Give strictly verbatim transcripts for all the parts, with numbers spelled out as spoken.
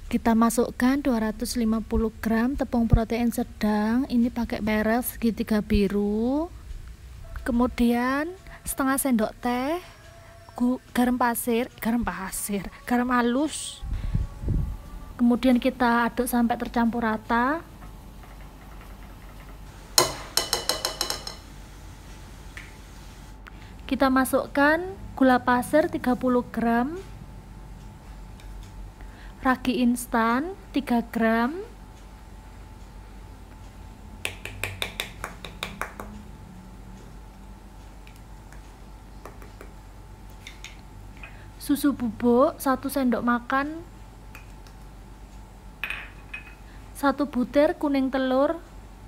Kita masukkan dua ratus lima puluh gram tepung protein sedang, ini pakai merek segitiga biru. Kemudian setengah sendok teh garam pasir, garam pasir, garam halus. Kemudian kita aduk sampai tercampur rata. Kita masukkan gula pasir tiga puluh gram, ragi instan tiga gram, susu bubuk satu sendok makan, satu butir kuning telur,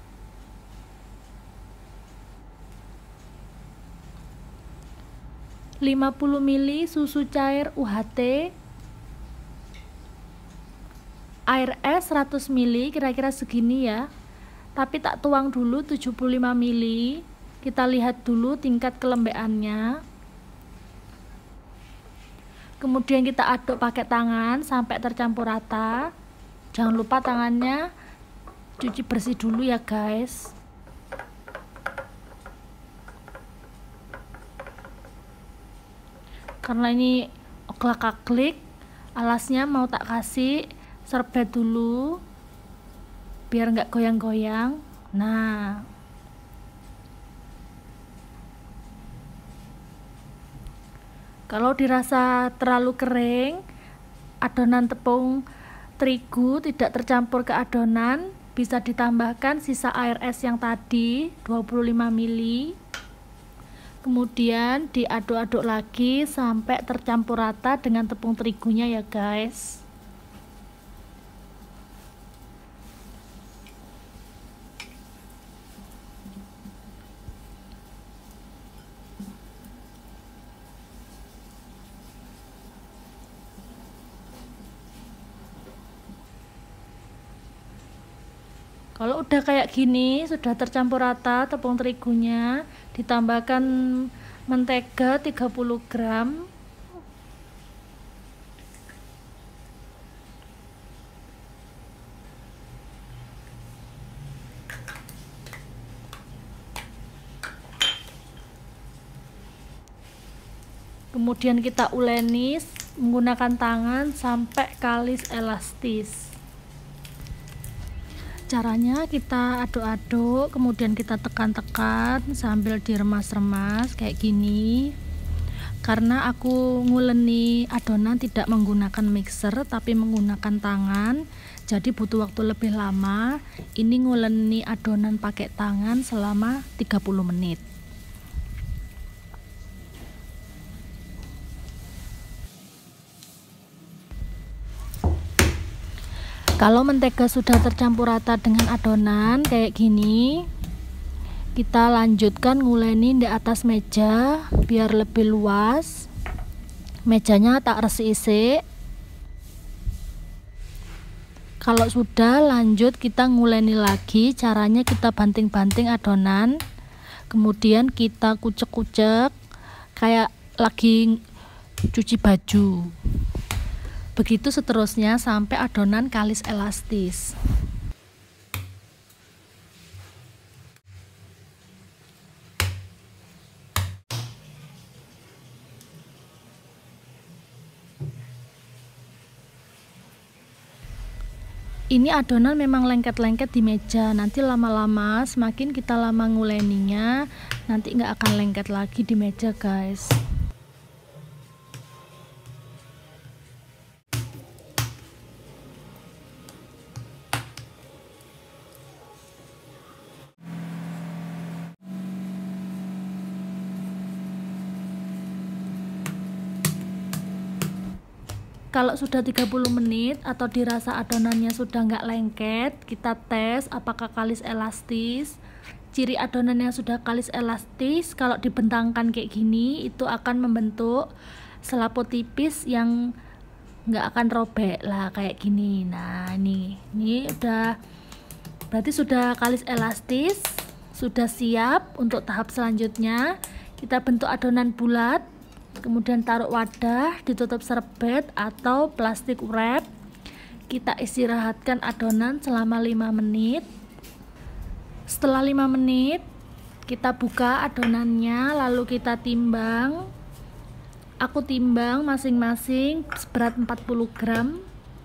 lima puluh mililiter susu cair U H T, air es seratus mililiter, kira-kira segini ya, tapi tak tuang dulu tujuh puluh lima mililiter. Kita lihat dulu tingkat kelembekannya. Kemudian kita aduk pakai tangan sampai tercampur rata. Jangan lupa tangannya cuci bersih dulu ya guys. Karena ini oklak-aklik, alasnya mau tak kasih serbet dulu biar nggak goyang-goyang. Nah, kalau dirasa terlalu kering, adonan tepung terigu tidak tercampur ke adonan, bisa ditambahkan sisa air es yang tadi dua puluh lima mililiter. Kemudian diaduk-aduk lagi sampai tercampur rata dengan tepung terigunya ya guys. Kalau udah kayak gini, sudah tercampur rata tepung terigunya, ditambahkan mentega tiga puluh gram. Kemudian kita uleni menggunakan tangan sampai kalis elastis. Caranya kita aduk-aduk, kemudian kita tekan-tekan sambil diremas-remas kayak gini. Karena aku nguleni adonan tidak menggunakan mixer tapi menggunakan tangan, jadi butuh waktu lebih lama. Ini nguleni adonan pakai tangan selama tiga puluh menit. Kalau mentega sudah tercampur rata dengan adonan kayak gini, kita lanjutkan nguleni di atas meja biar lebih luas. Mejanya tak resik-resik. Kalau sudah, lanjut kita nguleni lagi. Caranya kita banting-banting adonan, kemudian kita kucek-kucek kayak lagi cuci baju. Begitu seterusnya sampai adonan kalis elastis. Ini adonan memang lengket-lengket di meja, nanti lama-lama semakin kita lama nguleninya, nanti nggak akan lengket lagi di meja guys. Kalau sudah tiga puluh menit atau dirasa adonannya sudah nggak lengket, kita tes apakah kalis elastis. Ciri adonan yang sudah kalis elastis kalau dibentangkan kayak gini itu akan membentuk selaput tipis yang nggak akan robek lah kayak gini. Nah ini, ini udah berarti sudah kalis elastis, sudah siap untuk tahap selanjutnya. Kita bentuk adonan bulat. Kemudian taruh wadah, ditutup serbet atau plastik wrap. Kita istirahatkan adonan selama lima menit. Setelah lima menit, kita buka adonannya, lalu kita timbang. Aku timbang masing-masing seberat empat puluh gram.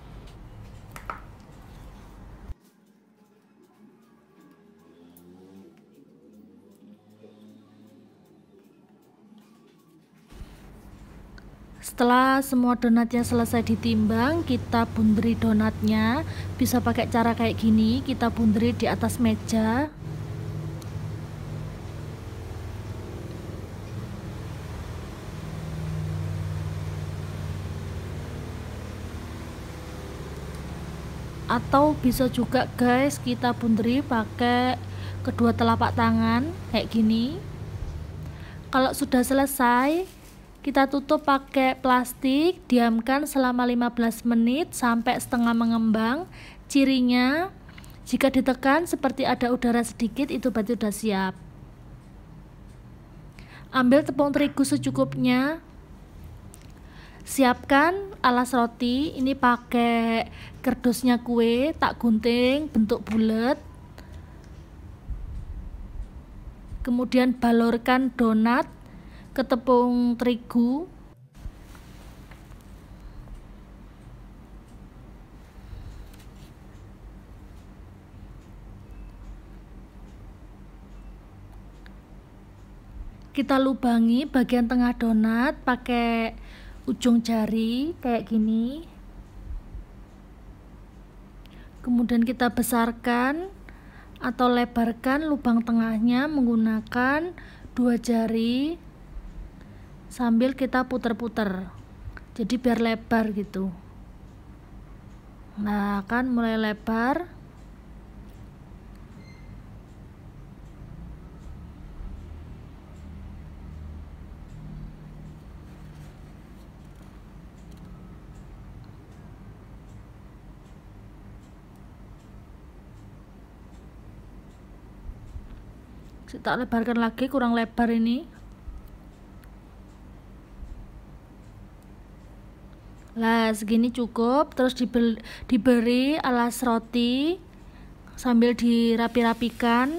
Setelah semua donatnya selesai ditimbang, kita bunderi donatnya. Bisa pakai cara kayak gini, kita bunderi di atas meja. Atau bisa juga guys, kita bunderi pakai kedua telapak tangan kayak gini. Kalau sudah selesai, kita tutup pakai plastik, diamkan selama lima belas menit sampai setengah mengembang. Cirinya, jika ditekan seperti ada udara sedikit, itu berarti sudah siap. Ambil tepung terigu secukupnya. Siapkan alas roti, ini pakai kerdusnya kue, tak gunting bentuk bulat. Kemudian balurkan donat ke tepung terigu. Kita lubangi bagian tengah donat pakai ujung jari kayak gini. Kemudian kita besarkan atau lebarkan lubang tengahnya menggunakan dua jari sambil kita puter-puter, jadi biar lebar gitu. Nah, kan mulai lebar. Kita lebarkan lagi, kurang lebar ini. Lah, segini cukup. Terus diberi, diberi alas roti sambil dirapi-rapikan.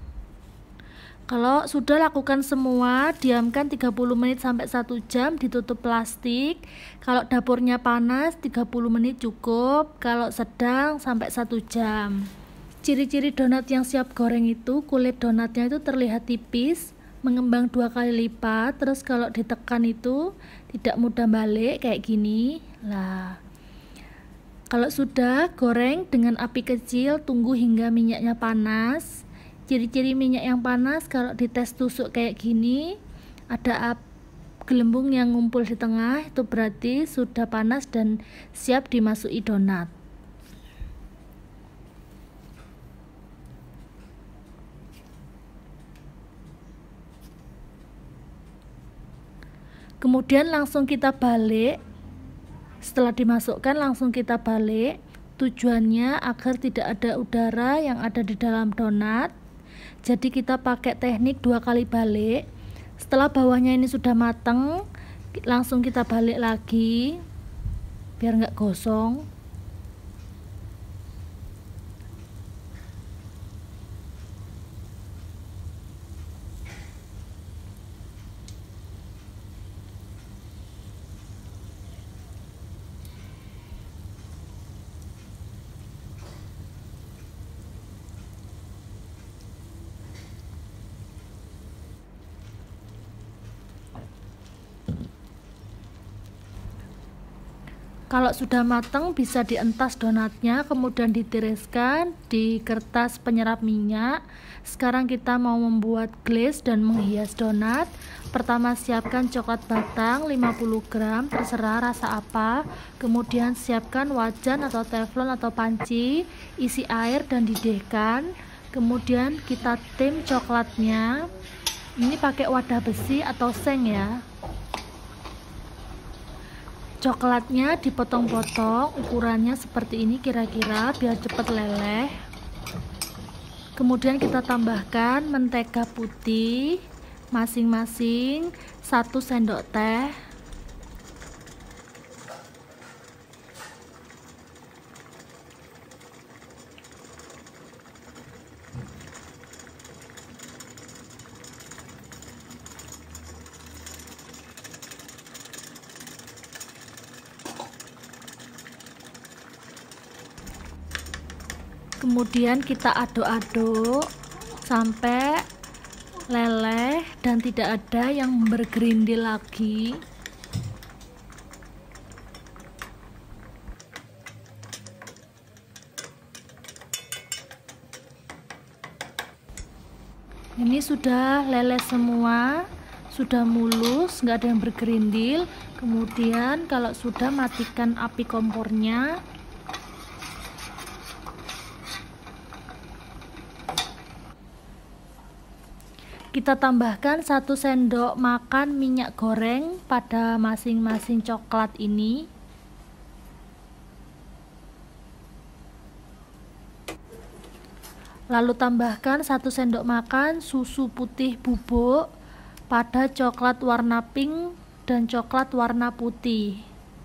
Kalau sudah lakukan semua, diamkan tiga puluh menit sampai satu jam, ditutup plastik. Kalau dapurnya panas, tiga puluh menit cukup. Kalau sedang sampai satu jam. Ciri-ciri donat yang siap goreng itu, kulit donatnya itu terlihat tipis, mengembang dua kali lipat. Terus kalau ditekan itu tidak mudah balik kayak gini. Lah, kalau sudah, goreng dengan api kecil, tunggu hingga minyaknya panas. Ciri-ciri minyak yang panas, kalau dites tusuk kayak gini, ada gelembung yang ngumpul di tengah, itu berarti sudah panas dan siap dimasuki donat. Kemudian langsung kita balik. Setelah dimasukkan langsung kita balik. Tujuannya agar tidak ada udara yang ada di dalam donat. Jadi kita pakai teknik dua kali balik. Setelah bawahnya ini sudah mateng, langsung kita balik lagi biar nggak gosong. Kalau sudah matang, bisa dientas donatnya, kemudian ditiriskan di kertas penyerap minyak. Sekarang kita mau membuat glaze dan menghias donat. Pertama, siapkan coklat batang lima puluh gram, terserah rasa apa. Kemudian siapkan wajan atau teflon atau panci, isi air dan didihkan. Kemudian kita tim coklatnya. Ini pakai wadah besi atau seng ya. Coklatnya dipotong-potong, ukurannya seperti ini kira-kira biar cepat leleh. Kemudian kita tambahkan mentega putih masing-masing satu sendok teh. Kemudian kita aduk-aduk sampai leleh dan tidak ada yang bergerindil lagi. Ini sudah leleh semua, sudah mulus, nggak ada yang bergerindil. Kemudian kalau sudah, matikan api kompornya. Kita tambahkan satu sendok makan minyak goreng pada masing-masing coklat ini. Lalu tambahkan satu sendok makan susu putih bubuk pada coklat warna pink dan coklat warna putih.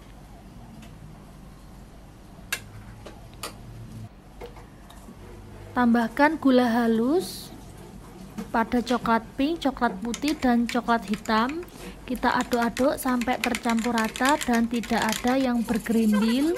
Tambahkan gula halus pada coklat pink, coklat putih, dan coklat hitam. Kita aduk-aduk sampai tercampur rata dan tidak ada yang bergerindil.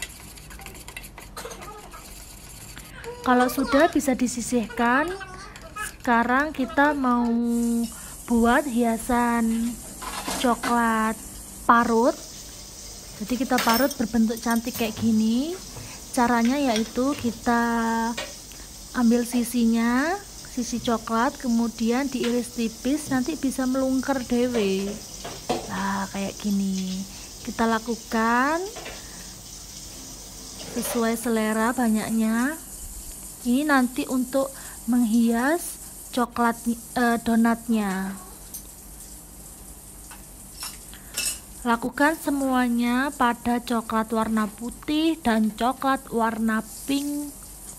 Kalau sudah, bisa disisihkan. Sekarang kita mau buat hiasan coklat parut. Jadi kita parut berbentuk cantik kayak gini. Caranya yaitu kita ambil sisinya, sisi coklat, kemudian diiris tipis, nanti bisa melungker dewe. Nah, kayak gini. Kita lakukan sesuai selera banyaknya. Ini nanti untuk menghias coklat eh, donatnya. Lakukan semuanya pada coklat warna putih dan coklat warna pink.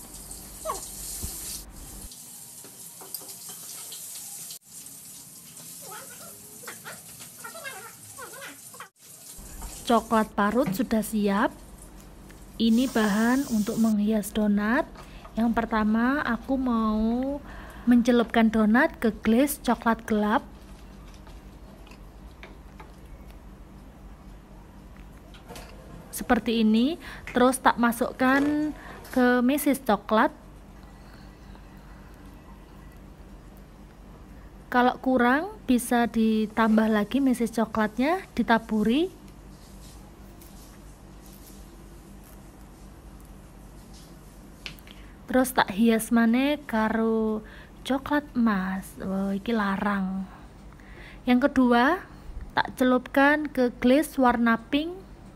Coklat parut sudah siap. Ini bahan untuk menghias donat. Yang pertama, aku mau mencelupkan donat ke glaze coklat gelap. Seperti ini. Terus tak masukkan ke meses coklat. Kalau kurang, bisa ditambah lagi meses coklatnya, ditaburi. Terus tak hias maneh karo coklat emas. Oh, iki larang. Yang kedua, tak celupkan ke glaze warna pink.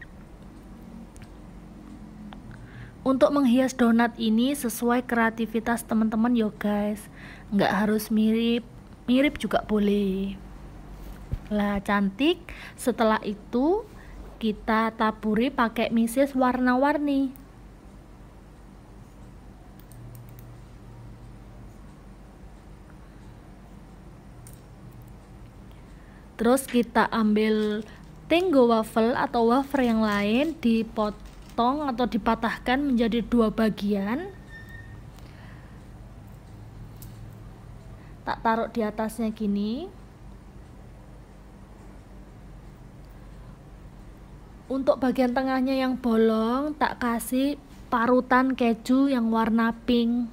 Untuk menghias donat ini sesuai kreativitas teman-teman yo guys. Nggak harus mirip, mirip juga boleh. Lah, cantik. Setelah itu kita taburi pakai meses warna-warni. Terus kita ambil tenggo waffle atau wafer yang lain, dipotong atau dipatahkan menjadi dua bagian. Tak taruh di atasnya gini. Untuk bagian tengahnya yang bolong, tak kasih parutan keju yang warna pink.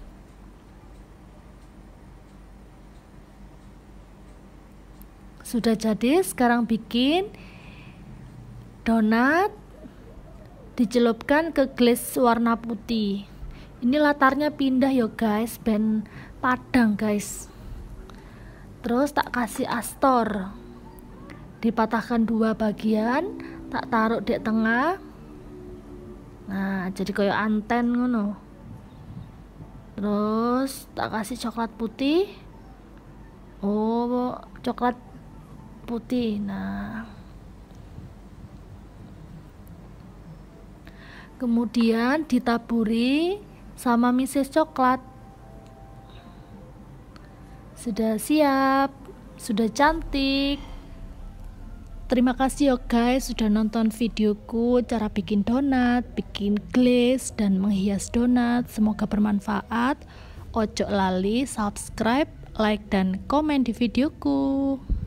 Sudah jadi. Sekarang bikin donat, dicelupkan ke glaze warna putih. Ini latarnya pindah ya guys, ben padang guys. Terus tak kasih astor, dipatahkan dua bagian, tak taruh di tengah. Nah, jadi kayak anten ngono. Terus tak kasih coklat putih. Oh, coklat putih. Nah, kemudian ditaburi sama meses coklat. Sudah siap, sudah cantik. Terima kasih ya guys sudah nonton videoku cara bikin donat, bikin glaze dan menghias donat. Semoga bermanfaat. Ojo lali subscribe, like dan komen di videoku.